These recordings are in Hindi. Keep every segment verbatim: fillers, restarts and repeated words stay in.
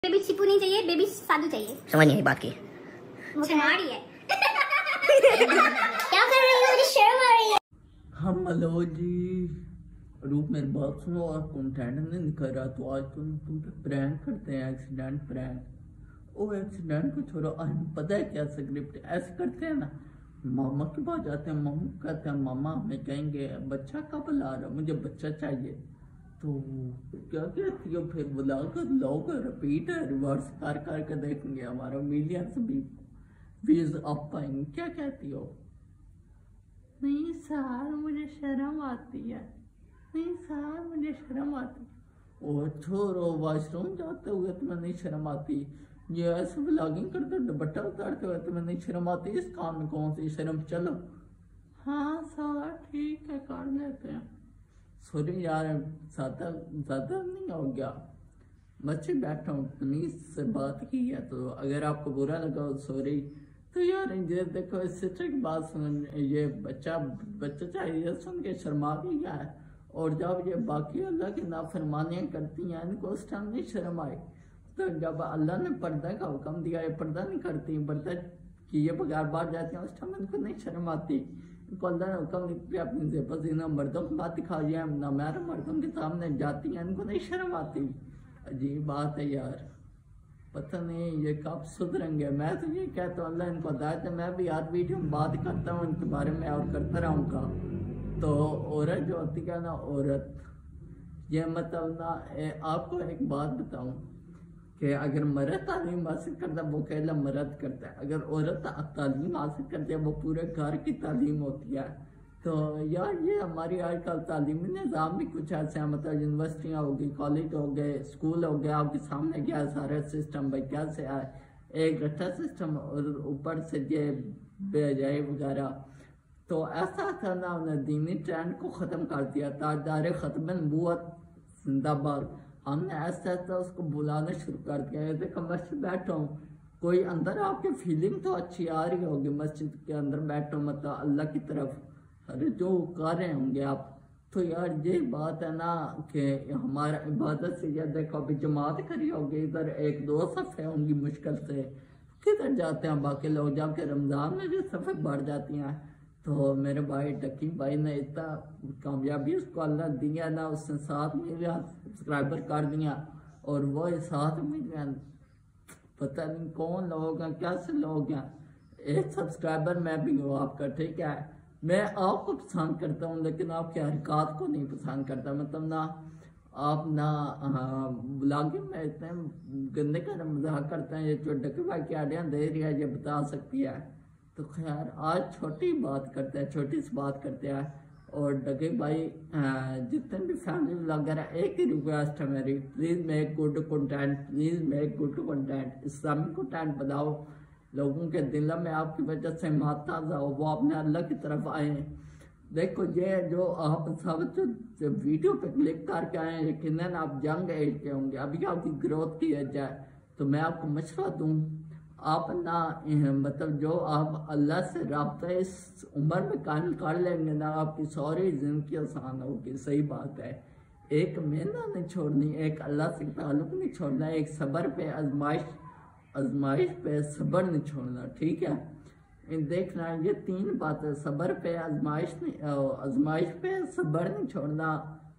बेबी चिपू नहीं चाहिए, बेबी साधु चाहिए। समझ नहीं आई बात की। मुझे मारी है। क्या कर रही हो? मुझे शर्म आ रही है। हम मलो जी रूप मेरी बात सुनो, और कंटेंट नहीं निकल रहा तो आज तुम तुम पे प्रैंक करते हैं, एक्सीडेंट प्रैंक। ओ एक्सीडेंट को छोड़ो, आज पता है क्या स्क्रिप्ट ऐसे करते हैं ना, मामा के पास जाते हैं, मामा कहते हैं मामा हमें कहेंगे बच्चा कब ला रहा, मुझे बच्चा चाहिए, तो क्या कहती हो फिर बुलाकर लोग रिपीट रिवर्स कर करके देखेंगे, हमारा मिलियंस भी व्यूज अप पाएंगे। क्या कहती हो? नहीं सर मुझे शर्म आती है, नहीं सर मुझे शर्म आती है। और छोरो वॉशरूम जाते हुए तुम्हें नहीं शर्म आती, ये ऐसे व्लॉगिंग करते दुपट्टा उतारते हुए तुम्हें नहीं शर्म आती, इस काम में कौन सी शर्म? चलो हाँ सर ठीक है कर लेते हैं। सॉरी यार ज्यादा ज्यादा नहीं हो गया, बच्चे बैठा हूँ तमीज से बात की है, तो अगर आपको बुरा लगा सॉरी। तो यार ये देखो इस सिस्टर की बात सुन, ये बच्चा बच्चा चाहिए सुन के शर्मा भी गया है, और जब ये बाकी अल्लाह की नाफरमानियां करती हैं इनको उस टाइम नहीं शर्म आई, तो जब अल्लाह ने पर्दा का हुक्म दिया, ये पर्दा नहीं करती, पर्दा किए बगैर बाहर जाती हैं, उस टाइम इनको नहीं शर्म आती। इनको अल्लाह ने हुक्म दिया अपनी ज़ेबत ज़ीना मर्दों की बात दिखाई है, ना मेरे मर्दों के सामने जाती हैं, इनको नहीं शर्म आती। अजीब बात है यार, पता नहीं ये कब सुधरेंगे। मैं तो ये कहता हूँ अल्लाह इनको हिदायत है, मैं भी यार वीडियो में बात करता हूँ इनके बारे में और करता रहूँगा। तो औरत जो होती है ना, औरत ये मतलब ना ए, आपको एक बात बताऊँ कि अगर मर्द तालीम हासिल करता है वो अकेला मर्द करता है, अगर औरत तालीम हासिल करती है वो पूरे घर की तालीम होती है। तो यार ये हमारी आजकल तालीमी निज़ाम भी कुछ ऐसे हैं, मतलब यूनिवर्सिटियाँ हो गई, कॉलेज हो गए, स्कूल हो गया, आपके सामने क्या सारा सिस्टम भाई कैसे है, एक रट्टा सिस्टम और ऊपर से ये बेजाई वगैरह। तो ऐसा था ना उन्हें दीनी ट्रेंड को ख़त्म कर दिया, ताजदार ख़त्म नबूवत जिंदाबाद, हमने ऐसा ऐसा उसको बुलाना शुरू कर दिया। देखो मस्जिद बैठा हूँ, कोई अंदर आपकी फीलिंग तो अच्छी आ रही होगी, मस्जिद के अंदर बैठो मतलब अल्लाह की तरफ अरे जो कर रहे होंगे आप। तो यार ये बात है ना कि हमारा इबादत से यह देखो अभी जमात खड़ी होगी, इधर एक दो सफ़े होंगी मुश्किल से, किधर जाते हैं बाकी लोग जाके, रमज़ान में जो सफ़े बढ़ जाती हैं। तो मेरे भाई डकी भाई ने इतना कामयाबी उसको अल्लाह दिया ना, उसने सात मिलियन सब्सक्राइबर कर दिया, और वो सात मिलियन पता नहीं कौन लोग हैं, कैसे लोग हैं। एक सब्सक्राइबर मैं भी हूँ आपका, ठीक है, मैं आपको पसंद करता हूँ लेकिन आपकी हरकत को नहीं पसंद करता, मतलब ना आप ना ब्लॉगिंग में इतने गंदे का मजाक करते हैं। ये जो डकी भाई की आइडिया दे रही है ये बता सकती है। तो खैर आज छोटी बात करते हैं, छोटी सी बात करते हैं। और डगे भाई जितने भी फैमिली ब्लॉगर है एक ही रिक्वेस्ट है मेरी, please make good content, please make good content, Islamic content बताओ, लोगों के दिल में आपकी वजह से माता जाओ, वो अपने अल्लाह की तरफ आए। देखो ये जो आप सब जो वीडियो पे क्लिक करके आए हैं यकीनन आप यंग एज के होंगे, अभी आपकी ग्रोथ की एज है, तो मैं आपको मशवरा दूँ आप ना मतलब जो आप अल्लाह से रब्ता इस उम्र में कायम कर लेंगे ना, आपकी सारी जिंदगी आसान होगी। सही बात है, एक मेहनत नहीं छोड़नी, एक अल्लाह से ताल्लुक नहीं छोड़ना, एक सब्र पे आजमाइश आजमाइश पे सब्र नहीं छोड़ना, ठीक है। देखना ये तीन बातें, सब्र पे आजमाइश नहीं, आजमाइश पे सब्र नहीं छोड़ना,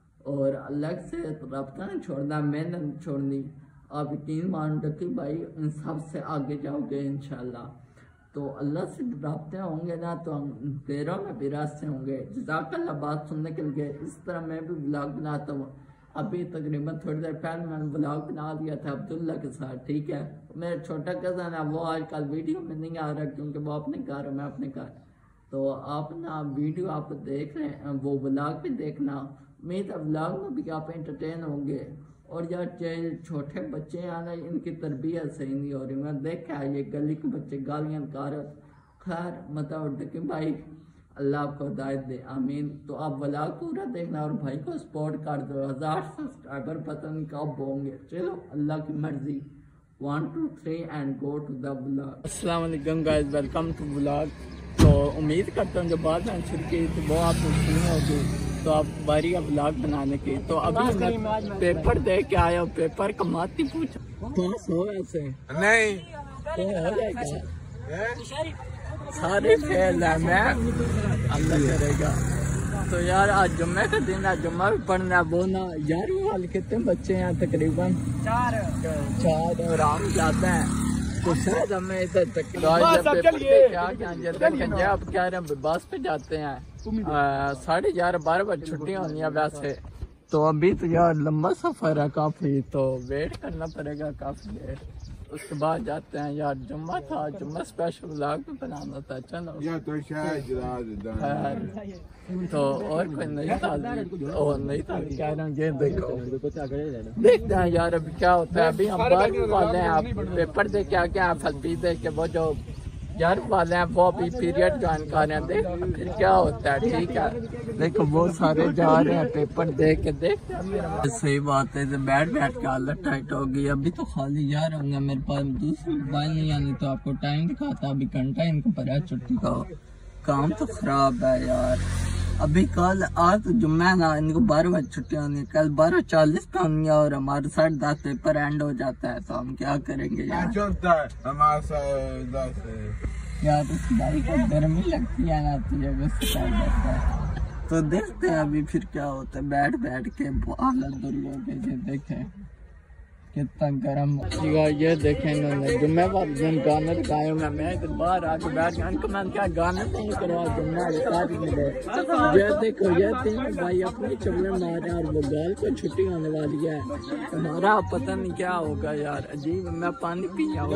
और अल्लाह से रब्ता नहीं छोड़ना, मेहनत नहीं छोड़नी। आप यकीन मान रखिए भाई इन सब से आगे जाओगे इंशाल्लाह। तो अल्लाह से रास्ते होंगे ना तो हम तेरह में भी रास्ते होंगे। जज़ाकल्लाह बात सुनने के लिए। इस तरह मैं भी ब्लॉग बनाता हूँ, अभी तकरीबन थोड़ी देर पहले मैंने ब्लॉग बना दिया था अब्दुल्ला के साथ, ठीक है। मेरा छोटा कज़न है वो आजकल वीडियो में नहीं आ रहा क्योंकि वो अपने घर है, मैं अपने घर। तो आप ना वीडियो आप देख रहे हैं, वो ब्लॉग भी देखना, उम्मीद है ब्लॉग में भी आप एंटरटेन होंगे। और यार छोटे बच्चे हैं ना इनकी तरबियत सही नहीं हो रही, मैं देखा है ये गली के बच्चे गालियाँ कारत। खैर मतलब डकी भाई अल्लाह आपको हिदायत दे, आमीन। तो आप व्लॉग पूरा देखना और भाई को सपोर्ट कर दो, हज़ार सब्सक्राइबर पता नहीं कब होंगे, चलो अल्लाह की मर्जी। One two three and go to the vlog. अस्सलाम वालेकुम गाइस, वेलकम टू व्लॉग। तो उम्मीद करता हूँ जो बात मैंने शुरू की तो वो आपको सुनी होगी। तो अब बारी है ब्लॉग बनाने की। तो अभी मैं पेपर दे के आया हूँ, पेपर कमाती पूछ पास हो ऐसे नहीं तो हो जाएगा, सारे फेल है, मैं अल्लाह करेगा। तो यार आज जुम्मे का दिन है, जुम्मा भी पढ़ना है। वो ना यार वाले कितने बच्चे हैं तकरीबन चार चार और आम जाते हैं। तो शायद हमें इधर तक क्या क्या अब कह रहे हैं बस पे जाते हैं, साढ़े ग्यारह बारह बजे छुट्टी होनी है वैसे। तो अभी तो यार लंबा सफर है काफी, तो वेट करना पड़ेगा काफी देर। उसके बाद जाते हैं यार, जुम्मा था, जुम्मा स्पेशल व्लॉग भी बनाना था। चलो तो और कोई नहीं था और नहीं था कह रहा हूँ। ये देखो देखते हैं यार अभी क्या होता है। अभी हम बारहवीं वाले हैं, आप पेपर दे के आके हैं, फलपी दे के वो जो ग्यारह वाले हैं वो अभी पीरियड ज्वाइन कर रहे हैं। देख फिर क्या होता है, ठीक है। देखो वो सारे जा रहे हैं पेपर दे के, देखते हैं। सही बात है, बैठ बैठ के हालत टाइट हो गई। अभी तो खाली जा रहा हूँ, मेरे पास दूसरा मोबाइल नहीं आनी तो आपको टाइम दिखाता। अभी घंटा इनको पड़ा छुट्टी का, काम तो खराब है यार। अभी कल आज तो जुम्मा ना, इनको बारह बजे छुट्टी होनी है, कल बारह चालीस पे होनी है और हमारे साढ़े दस पेपर एंड हो जाता है। तो हम क्या करेंगे यार, यार उस भाई को गर्मी लगती है ना, तुझे गुस्सा कर जाता है। तो देखते हैं अभी फिर क्या होता है। बैठ बैठ के हालत बुरी हो गई, देखे कितना गर्म। ये देखें इन्होंने जुम्मे वाले दिन गाने लगाए हुए, मैं इधर बाहर आके बैठ गया। इनको मैंने क्या गाने नहीं करवा, जुम्मा सारी मिले। ये देखो ये तीन भाई अपनी चुगले मार रहे हैं और वो गाल को छुट्टी होने वाली है। हमारा पता नहीं क्या होगा यार, अजीब। मैं पानी पी जाऊँ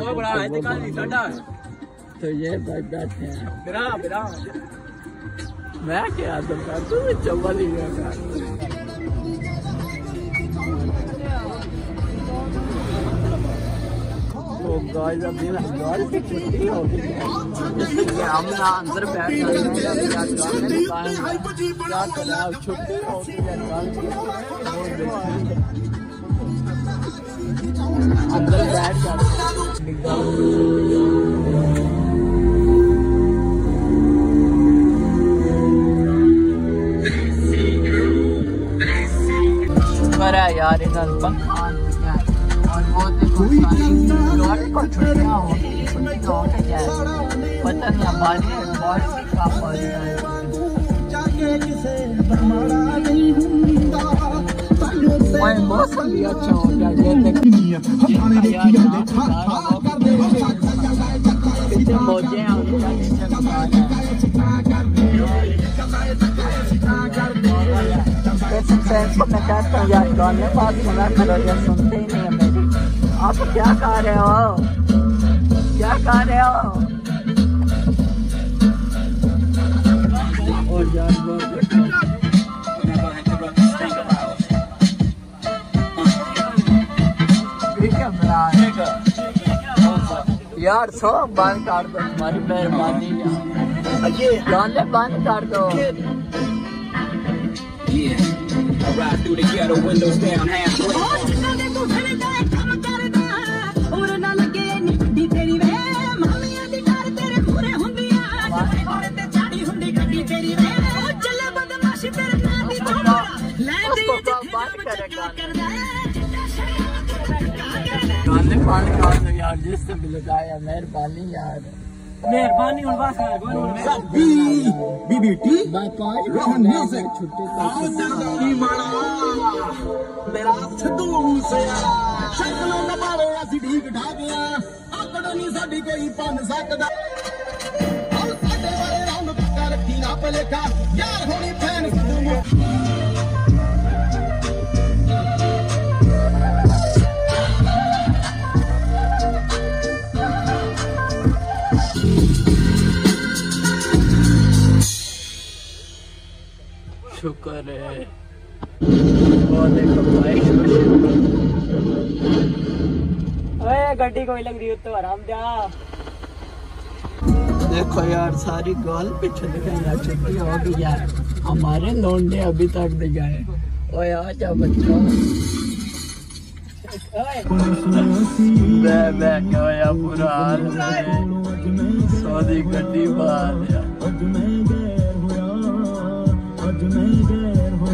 तो ये भाई बैठे हैं, मैं क्या तुम्हें चौबल ही गया। तो गाइस अभी ना गाइस की छुट्टी हो गई है, इसलिए हम ना अंदर बैठ जाते हैं। क्या करें, छुट्टी हो गई है, अंदर बैठ जाते हैं। यार इधर पंखा और वो देखो सारी को छुट्टियां हो गई, छुट्टी हो गई है, पता नहीं हमारी बारिश का मौसम भी अच्छा हो गया। ये कितने मौजे हैं मैं कहता हूँ यार, गाने बात सुना करो यार, सुनते ही नहीं है मेरी। आप क्या कर रहे हो, क्या कर रहे हो? और यार यार सो बंद कर दो, तुम्हारी मेहरबानी यार, गाने बंद कर दो। Yeah, I ride through the ghetto, windows down, halfway. गाने पानी यार, जिससे भी लगाया मेहरबानी यार, मेहरबानी बीबीटी पाँच से छुट्टी मेरा शक्लों न पावे असी ठीक ठाक आकड़ नहीं साडी कोई बन सकदा साडे वाले रंग पक्का रखी ना भलेखा यार होनी फैन शुक्र है। गड्डी कोई लग रही तो आराम दिया। देखो यार सारी गाल पीछे दिखाई यार, छुट्टी हो गई यार, हमारे लौंडे अभी तक नहीं गए। ओए आ जा बच्चों, पूरा हाल सौदी गड्डी बाहर यार।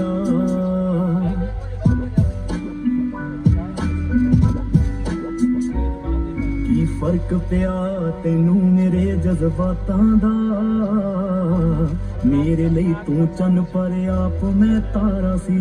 ਕੀ ਫਰਕ ਪਿਆ ਤੈਨੂੰ ਮੇਰੇ ਜਜ਼ਬਾਤਾਂ ਦਾ ਮੇਰੇ ਲਈ ਤੂੰ ਚੰਨ ਪਰ ਆਪ ਮੈਂ ਤਾਰਾ ਸੀ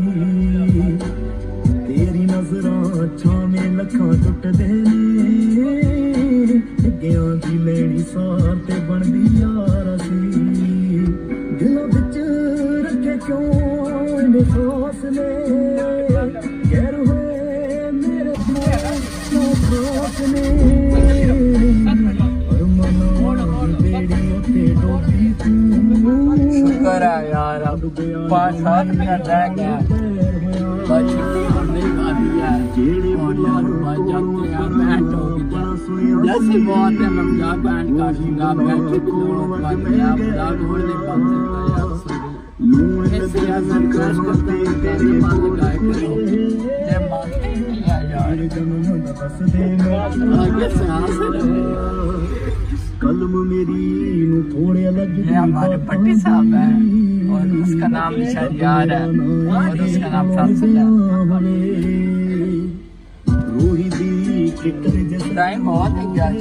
ਤੇਰੀ ਨਜ਼ਰਾਂ ਛਾਵੇਂ ਲੱਖਾਂ ਟੁੱਟਦੇ ਨੇ ਅੱਗਿਆਂ ਦੀ ਲੈਣੀ ਸਾਰ ਤੇ ਬਣਦੀ ਯਾਰ ਸੀ ਦਿਲਾਂ ਵਿੱਚ ਰੱਖੇ ਕਿਉਂ ਇਹਨੇ ਫਾਸਲੇ ਕਹਿਰ ਹੋਏ ਮੇਰੇ ਫਾਸਲੇ शुक्र है यार अब पाँच सात मिनट रह गया बस छुट्टी होने वाली है और यार बस जाते हैं बैंड हो गया जैसे बहुत है मैं मजाक बैंड काटूंगा बैटरी भी लो बंद गया मजाक और नहीं बन सकता यार ऐसे यार मैं क्रश करता हूँ तेरे मान लगाए करो जय मानते हैं यार आगे से आस रहे कलम मेरी थोड़े अलग ये हमारे पट्टी साहब है और उसका नाम शहरियार है और उसका नाम फैसल है टाइम बहुत है क्या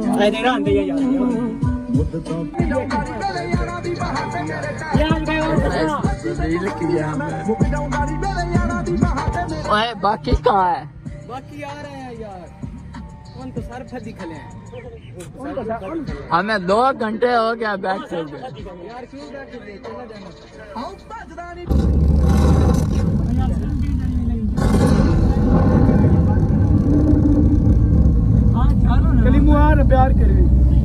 चलते बाकी कहाँ है बाकी आ रहे हैं यार उनको सर फदी खले हैं हमें दो घंटे हो गया बैठ से यार क्यों बैठ के चला जाना हाँ चलो ना कली मुहार प्यार करें